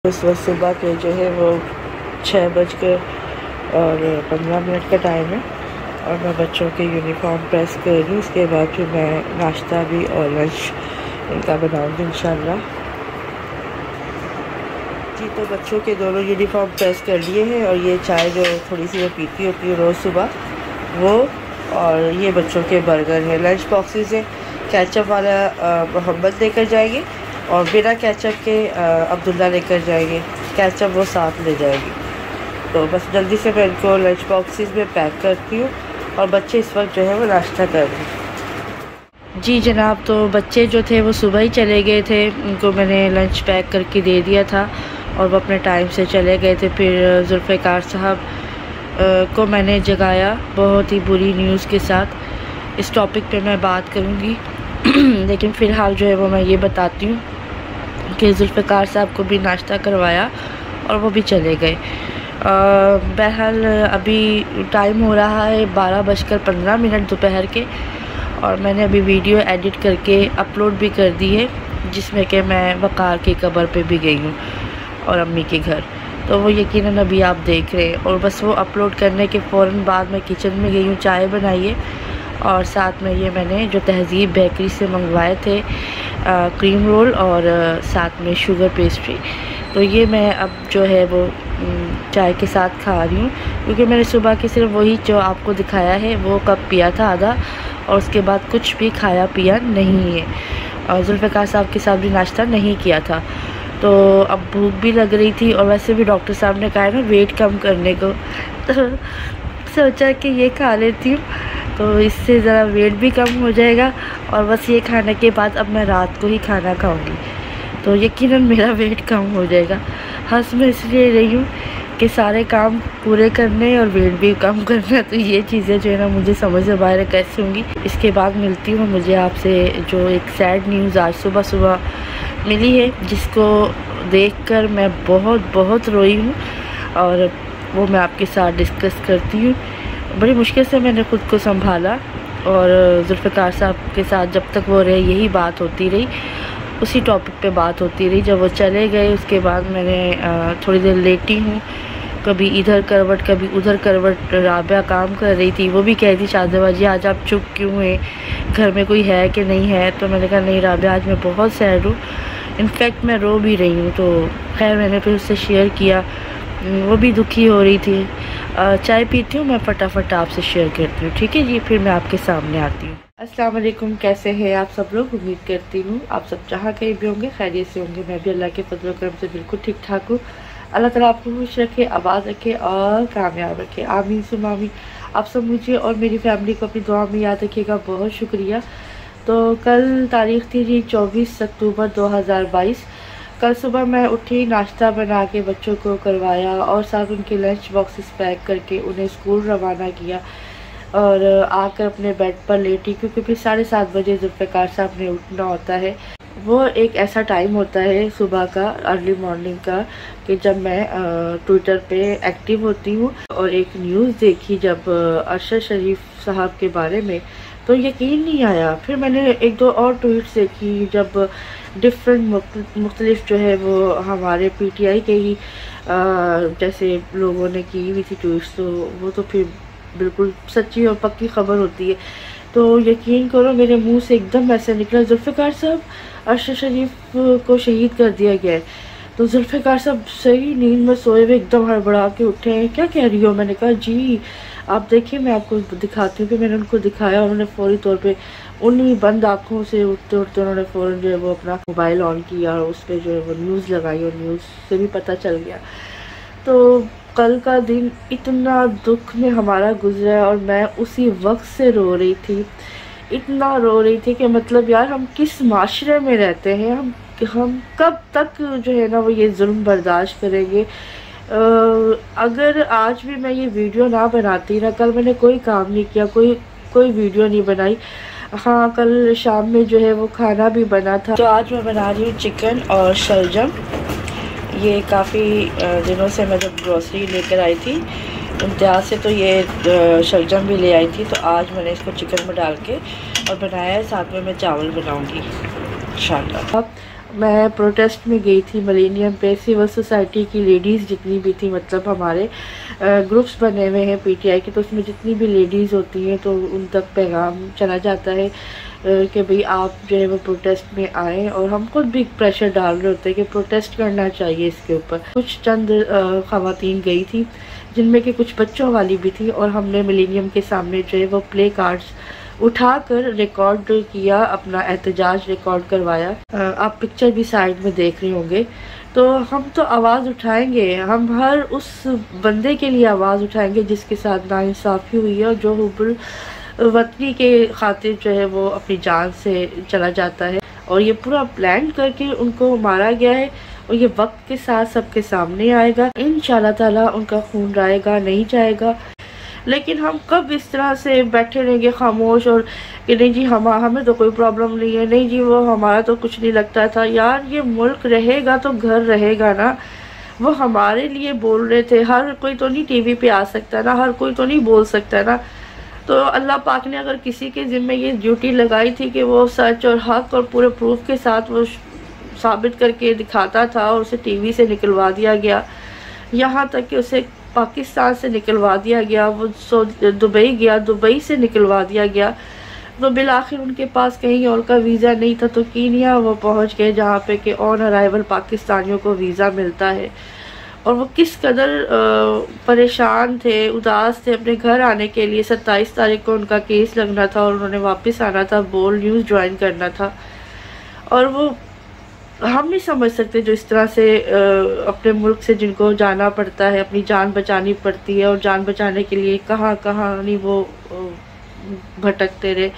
इस वक्त सुबह के जो है वो 6:15 का टाइम है और मैं बच्चों के यूनिफॉर्म प्रेस कर रही हूँ। उसके बाद फिर मैं नाश्ता भी और लंच इनका बनाऊँगी इंशाल्लाह। जी, तो बच्चों के दोनों यूनिफॉर्म प्रेस कर लिए हैं और ये चाय जो थोड़ी सी वो पीती होती है रोज़ सुबह वो, और ये बच्चों के बर्गर है। लंच बॉक्सेस है, केचप वाला मोहम्मद लेकर जाएंगे और बिना केचप के अब्दुल्ला लेकर जाएंगे, केचप वो साथ ले जाएगी। तो बस जल्दी से मैं इनको लंच बॉक्सेस में पैक करती हूँ और बच्चे इस वक्त जो है वो नाश्ता कर रहे हैं। जी जनाब, तो बच्चे जो थे वो सुबह ही चले गए थे, उनको मैंने लंच पैक करके दे दिया था और वो अपने टाइम से चले गए थे। फिर जुल्फ़िकार साहब को मैंने जगाया बहुत ही बुरी न्यूज़ के साथ। इस टॉपिक पे मैं बात करूँगी लेकिन फ़िलहाल जो है वो मैं ये बताती हूँ कि जुल्फ़िकार साहब को भी नाश्ता करवाया और वो भी चले गए। बहरहाल अभी टाइम हो रहा है 12:15 दोपहर के और मैंने अभी वीडियो एडिट करके अपलोड भी कर दी है, जिसमें कि मैं वक़ार की कब्र पे भी गई हूँ और अम्मी के घर। तो वो यकीनन अभी आप देख रहे हैं। और बस वो अपलोड करने के फ़ौरन बाद मैं किचन में गई हूँ, चाय बनाई है और साथ में ये मैंने जो तहज़ीब बेकरी से मंगवाए थे क्रीम रोल और साथ में शुगर पेस्ट्री, तो ये मैं अब जो है वो चाय के साथ खा रही हूँ, क्योंकि मैंने सुबह की सिर्फ वही जो आपको दिखाया है वो कप पिया था आधा, और उसके बाद कुछ भी खाया पिया नहीं है। और जुल्फ़िकार साहब के साथ भी नाश्ता नहीं किया था। तो अब भूख भी लग रही थी और वैसे भी डॉक्टर साहब ने कहा है ना वेट कम करने को, तो सोचा कि ये खा लेती हूँ तो इससे ज़रा वेट भी कम हो जाएगा। और बस ये खाने के बाद अब मैं रात को ही खाना खाऊंगी तो यकीनन मेरा वेट कम हो जाएगा। हंस मैं इसलिए रही हूँ कि सारे काम पूरे करने और वेट भी कम करना, तो ये चीज़ें जो है ना मुझे समझ से बाहर कैसे होंगी। इसके बाद मिलती हूँ मुझे आपसे जो एक सैड न्यूज़ आज सुबह सुबह मिली है, जिसको देखकर मैं बहुत रोई हूँ और वो मैं आपके साथ डिस्कस करती हूँ। बड़ी मुश्किल से मैंने ख़ुद को संभाला और जुल्फ़िकार साहब के साथ जब तक वो रहे यही बात होती रही, उसी टॉपिक पे बात होती रही। जब वो चले गए उसके बाद मैंने थोड़ी देर लेटी हूँ, कभी इधर करवट कभी उधर करवट। राबिया काम कर रही थी, वो भी कह रही थी शाहज़ाद जी आज आप चुप क्यों हैं, घर में कोई है कि नहीं है। तो मैंने कहा नहीं राबिया, आज मैं बहुत सैड हूँ, इनफैक्ट मैं रो भी रही हूँ। तो खैर मैंने फिर उससे शेयर किया, वो भी दुखी हो रही थी। चाय पीती हूँ मैं, फटाफट आपसे शेयर करती हूँ, ठीक है जी। फिर मैं आपके सामने आती हूँ। अस्सलाम वालेकुम, कैसे हैं आप सब लोग? उम्मीद करती हूँ आप सब जहाँ कहीं भी होंगे खैरियत से होंगे। मैं भी अल्लाह के फजल व करम से बिल्कुल ठीक ठाक हूँ। अल्लाह ताला आपको खुश रखे, आबाद रखे और कामयाब रखे, आमीन सुम्मा आमीन। आप सब मुझे और मेरी फैमिली को अपनी दुआ में याद रखिएगा, बहुत शुक्रिया। तो कल तारीख़ थी जी 24 अक्टूबर 2022। कल सुबह मैं उठी, नाश्ता बना के बच्चों को करवाया और साथ उनके लंच बॉक्सेस पैक करके उन्हें स्कूल रवाना किया और आकर अपने बेड पर लेटी, क्योंकि फिर 7:30 बजे जुल्फ़िकार साहब ने उठना होता है। वो एक ऐसा टाइम होता है सुबह का, अर्ली मॉर्निंग का, कि जब मैं ट्विटर पे एक्टिव होती हूँ और एक न्यूज़ देखी जब अरशद शरीफ साहब के बारे में, तो यकीन नहीं आया। फिर मैंने एक दो और ट्वीट्स देखी जब डिफरेंट मुख्तलिफ जो है वो हमारे पीटीआई के ही जैसे लोगों ने की हुई थी ट्वीट्स, तो वो तो फिर बिल्कुल सच्ची और पक्की खबर होती है। तो यकीन करो मेरे मुंह से एकदम ऐसे निकला, जुल्फ़िकार साहब अरशद शरीफ को शहीद कर दिया गया है। तो जुल्फ़िकार साहब सही नींद में सोए हुए एकदम हड़बड़ा के उठे हैं, क्या कह रही हो? मैंने कहा जी आप देखिए मैं आपको दिखाती हूँ। कि मैंने उनको दिखाया, उन्होंने फौरी तौर पे उन्हीं बंद आँखों से उठते उठते उन्होंने फ़ौरन जो है वो अपना मोबाइल ऑन किया और उस पर जो है वो न्यूज़ लगाई और न्यूज़ से भी पता चल गया। तो कल का दिन इतना दुख में हमारा गुजरा और मैं उसी वक्त से रो रही थी, इतना रो रही थी कि मतलब यार हम किस माशरे में रहते हैं, हम कब तक जो है ना वो ये जुल्म बर्दाश्त करेंगे। अगर आज भी मैं ये वीडियो ना बनाती ना, कल मैंने कोई काम नहीं किया, कोई वीडियो नहीं बनाई। हाँ कल शाम में जो है वो खाना भी बना था। तो आज मैं बना रही हूँ चिकन और शलजम। ये काफ़ी दिनों से मैं जब ग्रॉसरी लेकर आई थी इम्तियाज़ से, तो ये शलजम भी ले आई थी। तो आज मैंने इसको चिकन में डाल के और बनाया है, साथ में मैं चावल बनाऊँगी इंशाल्लाह। मैं प्रोटेस्ट में गई थी मिलेनियम पे। सिविल सोसाइटी की लेडीज़ जितनी भी थी, मतलब हमारे ग्रुप्स बने हुए हैं पीटीआई के, तो उसमें जितनी भी लेडीज़ होती हैं तो उन तक पैगाम चला जाता है कि भाई आप जो है वो प्रोटेस्ट में आएँ, और हम खुद भी प्रेशर डाल रहे होते हैं कि प्रोटेस्ट करना चाहिए इसके ऊपर। कुछ चंद ख़वातीन गई थी जिनमें कि कुछ बच्चों वाली भी थी, और हमने मिलेनियम के सामने जो है वो प्ले कार्ड्स उठाकर रिकॉर्ड किया, अपना एहतजाज रिकॉर्ड करवाया। आप पिक्चर भी साइड में देख रहे होंगे। तो हम तो आवाज़ उठाएंगे, हम हर उस बंदे के लिए आवाज़ उठाएंगे जिसके साथ नाइंसाफ़ी हुई है और जो हुब्बुल वतनी के खातिर जो है वो अपनी जान से चला जाता है, और ये पूरा प्लान करके उनको मारा गया है, और ये वक्त के साथ सबके सामने आएगा। इंशाल्लाह ताला उनका खून राएगा नहीं जाएगा। लेकिन हम कब इस तरह से बैठे रहेंगे खामोश, और कि नहीं जी हमें तो कोई प्रॉब्लम नहीं है, नहीं जी वो हमारा तो कुछ नहीं लगता था। यार ये मुल्क रहेगा तो घर रहेगा ना। वो हमारे लिए बोल रहे थे, हर कोई तो नहीं टीवी पे आ सकता ना, हर कोई तो नहीं बोल सकता ना। तो अल्लाह पाक ने अगर किसी के ज़िम्मे ये ड्यूटी लगाई थी कि वो सच और हक और पूरे प्रूफ के साथ वो साबित करके दिखाता था, और उसे टीवी से निकलवा दिया गया, यहाँ तक कि उसे पाकिस्तान से निकलवा दिया गया, वो दुबई गया, दुबई से निकलवा दिया गया। तो बिलाखिर उनके पास कहीं और का वीज़ा नहीं था, तो कीनिया वो पहुंच गए जहाँ पे कि ऑन अराइवल पाकिस्तानियों को वीज़ा मिलता है। और वो किस कदर परेशान थे, उदास थे अपने घर आने के लिए। 27 तारीख को उनका केस लगना था और उन्होंने वापस आना था, बोल्ड न्यूज़ ज्वाइन करना था। और वो हम नहीं समझ सकते जो इस तरह से अपने मुल्क से जिनको जाना पड़ता है, अपनी जान बचानी पड़ती है, और जान बचाने के लिए कहाँ कहाँ नहीं वो भटकते रहे।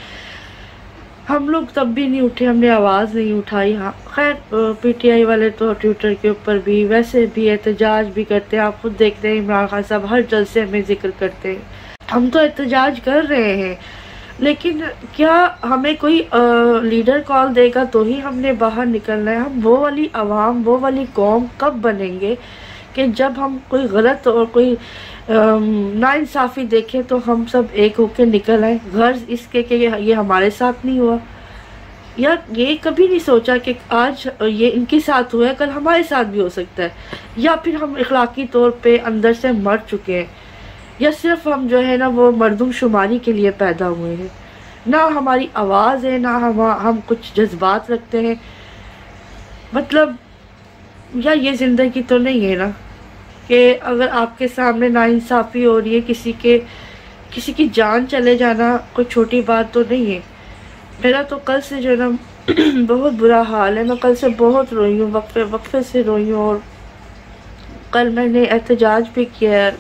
हम लोग तब भी नहीं उठे, हमने आवाज़ नहीं उठाई। हाँ खैर पीटीआई वाले तो ट्विटर के ऊपर भी वैसे भी एहतजाज भी करते हैं। आप खुद देखते हैं इमरान खान साहब हर जलसे में जिक्र करते हैं। हम तो एहतजाज कर रहे हैं, लेकिन क्या हमें कोई लीडर कॉल देगा तो ही हमने बाहर निकलना है? हम वो वाली आवाम, वो वाली कौम कब बनेंगे कि जब हम कोई गलत और कोई नाइंसाफ़ी देखें तो हम सब एक होकर निकल आए? घर इसके कि ये हमारे साथ नहीं हुआ, या ये कभी नहीं सोचा कि आज ये इनके साथ हुआ है, कल हमारे साथ भी हो सकता है, या फिर हम इखलाकी तौर पे अंदर से मर चुके हैं, या सिर्फ हम जो है ना वो मर्दमशुमारी के लिए पैदा हुए हैं। ना हमारी आवाज़ है, ना हम कुछ जज्बात रखते हैं। मतलब या ये ज़िंदगी तो नहीं है ना कि अगर आपके सामने नाइंसाफ़ी हो रही है, किसी की जान चले जाना कोई छोटी बात तो नहीं है। मेरा तो कल से जो है ना बहुत बुरा हाल है। मैं कल से बहुत रोई हूँ, वक्फे से रोई हूँ। और कल मैंने एहतजाज भी किया है,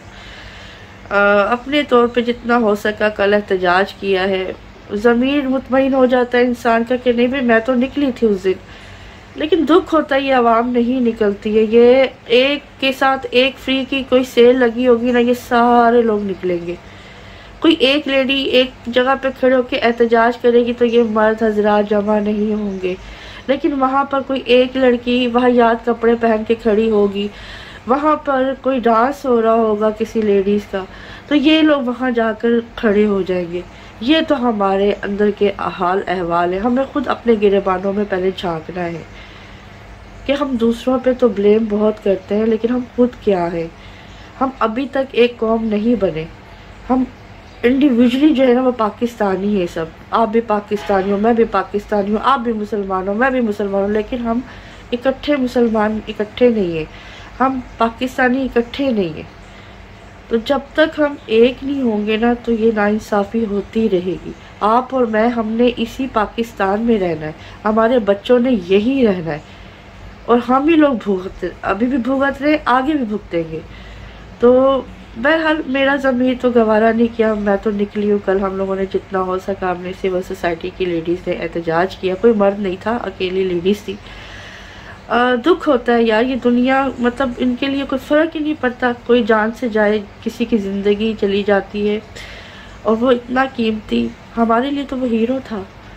अपने तौर पे जितना हो सका कल एहतजाज किया है। ज़मीर मुतमईन हो जाता है इंसान का कि नहीं भाई मैं तो निकली थी उस दिन, लेकिन दुख होता है ये आवाम नहीं निकलती है। ये एक के साथ एक फ्री की कोई सेल लगी होगी ना, ये सारे लोग निकलेंगे। कोई एक लेडी एक जगह पे खड़े होकर एहतजाज करेगी तो ये मर्द हजरात जमा नहीं होंगे, लेकिन वहाँ पर कोई एक लड़की वाहियात कपड़े पहन के खड़ी होगी, वहाँ पर कोई डांस हो रहा होगा किसी लेडीज़ का, तो ये लोग वहाँ जाकर खड़े हो जाएंगे। ये तो हमारे अंदर के हाल अहवाल है। हमें खुद अपने गिरेबानों में पहले झांकना है कि हम दूसरों पे तो ब्लेम बहुत करते हैं, लेकिन हम खुद क्या हैं? हम अभी तक एक कौम नहीं बने। हम इंडिविजुअली जो है ना वो पाकिस्तानी है सब। आप भी पाकिस्तानी हो, मैं भी पाकिस्तानी हूँ, आप भी मुसलमान हो, मैं भी मुसलमान हूँ, लेकिन हम इकट्ठे मुसलमान इकट्ठे नहीं है, हम पाकिस्तानी इकट्ठे नहीं है। तो जब तक हम एक नहीं होंगे ना तो ये नाइंसाफ़ी होती रहेगी। आप और मैं, हमने इसी पाकिस्तान में रहना है, हमारे बच्चों ने यही रहना है, और हम ही लोग भुगत, अभी भी भुगत रहे, आगे भी भुगतेंगे। तो बहरहाल मेरा ज़मीर तो गवारा नहीं किया, मैं तो निकली हूँ। कल हम लोगों ने जितना हो सका, हमने सिविल सोसाइटी की लेडीज़ ने एहतजाज किया। कोई मर्द नहीं था, अकेली लेडीज़ थी। दुख होता है यार, ये दुनिया मतलब इनके लिए कोई फ़र्क ही नहीं पड़ता। कोई जान से जाए, किसी की ज़िंदगी चली जाती है, और वो इतना कीमती, हमारे लिए तो वो हीरो था।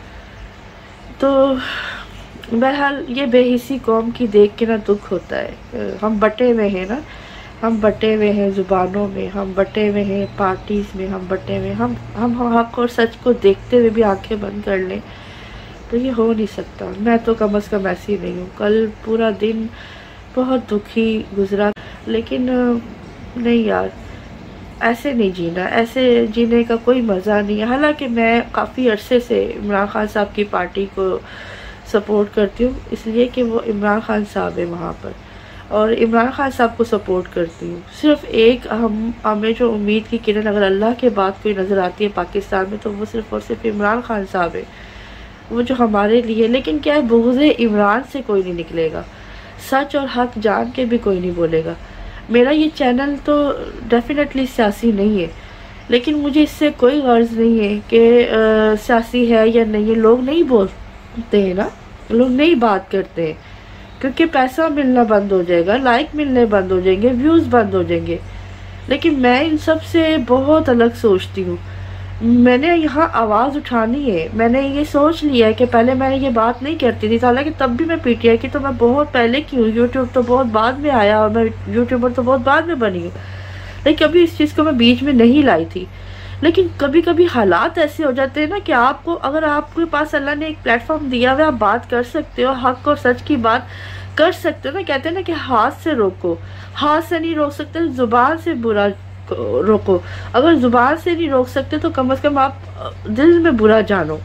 तो बहरहाल ये बेहिसी कौम की देख के ना दुख होता है। हम बटे हुए हैं ना, हम बटे हुए हैं ज़ुबानों में, हम बटे हुए हैं पार्टीज़ में, हम बटे हुए, हम हक और सच को देखते हुए भी आंखें बंद कर लें तो ये हो नहीं सकता। मैं तो कम अज़ कम ऐसी नहीं हूँ। कल पूरा दिन बहुत दुखी गुजरा, लेकिन नहीं यार, ऐसे नहीं जीना, ऐसे जीने का कोई मज़ा नहीं है। हालांकि मैं काफ़ी अरसे से इमरान खान साहब की पार्टी को सपोर्ट करती हूँ, इसलिए कि वो इमरान खान साहब है वहाँ पर, और इमरान खान साहब को सपोर्ट करती हूँ। सिर्फ एक हमें जो उम्मीद की किरण अगर अल्लाह के बाद कोई नज़र आती है पाकिस्तान में, तो वो सिर्फ और सिर्फ इमरान खान साहब है, वो जो हमारे लिए। लेकिन क्या है, बुग़्ज़ इमरान से कोई नहीं निकलेगा, सच और हक जान के भी कोई नहीं बोलेगा। मेरा ये चैनल तो डेफिनेटली सियासी नहीं है, लेकिन मुझे इससे कोई गर्ज नहीं है कि सियासी है या नहीं है। लोग नहीं बोलते हैं ना, लोग नहीं बात करते हैं, क्योंकि पैसा मिलना बंद हो जाएगा, लाइक मिलने बंद हो जाएंगे, व्यूज़ बंद हो जाएंगे। लेकिन मैं इन सब से बहुत अलग सोचती हूँ। मैंने यहाँ आवाज़ उठानी है। मैंने ये सोच लिया है कि पहले मैंने ये बात नहीं करती थी, हालांकि तब भी मैं पीटीआई की तो मैं बहुत पहले की हूँ। यूट्यूब तो बहुत बाद में आया और मैं यूट्यूबर तो बहुत बाद में बनी हूँ, लेकिन कभी इस चीज़ को मैं बीच में नहीं लाई थी। लेकिन कभी कभी हालात ऐसे हो जाते हैं ना कि आपको, अगर आपके पास अल्लाह ने एक प्लेटफॉर्म दिया हुआ, आप बात कर सकते हो, हक और सच की बात कर सकते हो ना। कहते हैं ना कि हाथ से रोको, हाथ से नहीं रोक सकते, जुबान से बुरा रोको। अगर जुबान से नहीं रोक सकते तो कम से कम आप दिल में बुरा जानो।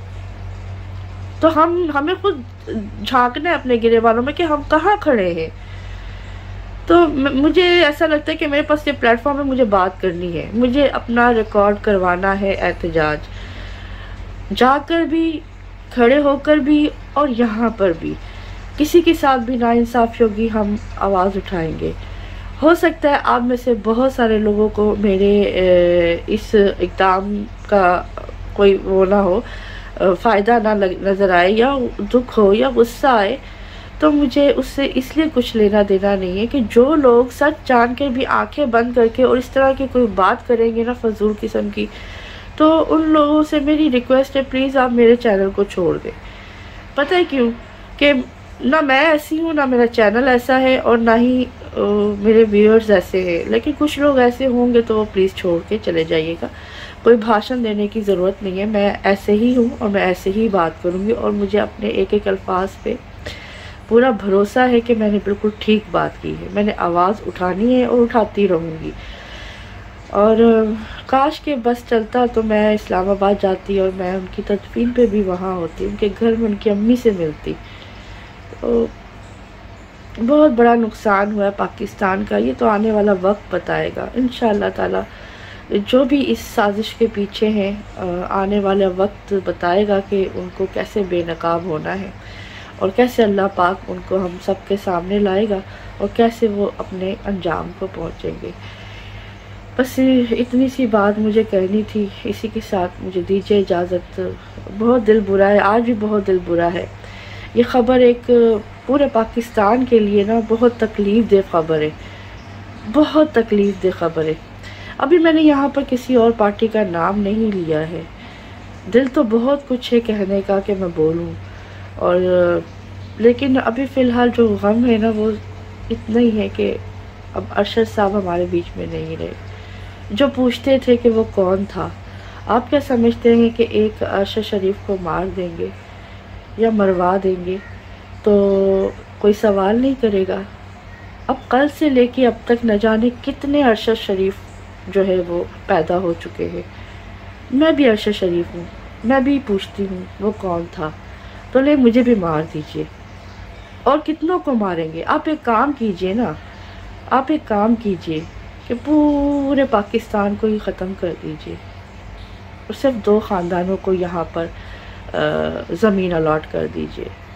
तो हमें खुद झांकना है अपने गिरे वालों में कि हम कहाँ खड़े हैं। तो मुझे ऐसा लगता है कि मेरे पास ये प्लेटफॉर्म है, मुझे बात करनी है, मुझे अपना रिकॉर्ड करवाना है, एहतजाज जाकर भी, खड़े होकर भी, और यहाँ पर भी किसी के साथ भी नाइंसाफ़ी होगी हम आवाज़ उठाएंगे। हो सकता है आप में से बहुत सारे लोगों को मेरे इस इक़दाम का कोई वो ना हो, फ़ायदा ना नज़र आए, या दुख हो या गुस्सा आए, तो मुझे उससे इसलिए कुछ लेना देना नहीं है कि जो लोग सच जान के भी आंखें बंद करके और इस तरह की कोई बात करेंगे ना फजूल किस्म की, तो उन लोगों से मेरी रिक्वेस्ट है, प्लीज़ आप मेरे चैनल को छोड़ दें। पता है क्यों? कि ना मैं ऐसी हूँ, ना मेरा चैनल ऐसा है, और ना ही मेरे व्यूअर्स ऐसे हैं। लेकिन कुछ लोग ऐसे होंगे तो वो प्लीज़ छोड़ के चले जाइएगा। कोई भाषण देने की ज़रूरत नहीं है, मैं ऐसे ही हूँ और मैं ऐसे ही बात करूँगी, और मुझे अपने एक एक अल्फाज पे पूरा भरोसा है कि मैंने बिल्कुल ठीक बात की है। मैंने आवाज़ उठानी है और उठाती रहूँगी। और काश के बस चलता तो मैं इस्लामाबाद जाती और मैं उनकी तदफीन पे भी वहाँ होती, उनके घर में उनकी अम्मी से मिलती। तो बहुत बड़ा नुकसान हुआ है पाकिस्तान का, ये तो आने वाला वक्त बताएगा इंशाअल्लाह ताला। जो भी इस साजिश के पीछे हैं, आने वाला वक्त बताएगा कि उनको कैसे बेनकाब होना है, और कैसे अल्लाह पाक उनको हम सब के सामने लाएगा, और कैसे वो अपने अंजाम को पहुँचेंगे। बस इतनी सी बात मुझे कहनी थी। इसी के साथ मुझे दीजिए इजाज़त। बहुत दिल बुरा है, आज भी बहुत दिल बुरा है। ये ख़बर एक पूरे पाकिस्तान के लिए ना बहुत तकलीफ़ दे ख़बर है, बहुत तकलीफ़ दे ख़बर है। अभी मैंने यहाँ पर किसी और पार्टी का नाम नहीं लिया है। दिल तो बहुत कुछ है कहने का कि मैं बोलूँ, और लेकिन अभी फ़िलहाल जो गम है ना वो इतना ही है कि अब अरशद साहब हमारे बीच में नहीं रहे। जो पूछते थे कि वो कौन था, आप क्या समझते हैं कि एक अरशद शरीफ को मार देंगे या मरवा देंगे तो कोई सवाल नहीं करेगा? अब कल से लेके अब तक न जाने कितने अरशद शरीफ जो है वो पैदा हो चुके हैं। मैं भी अरशद शरीफ हूँ, मैं भी पूछती हूँ वो कौन था, तो ले मुझे भी मार दीजिए। और कितनों को मारेंगे? आप एक काम कीजिए ना, आप एक काम कीजिए कि पूरे पाकिस्तान को ही ख़त्म कर दीजिए, और सिर्फ 2 ख़ानदानों को यहाँ पर ज़मीन अलॉट कर दीजिए।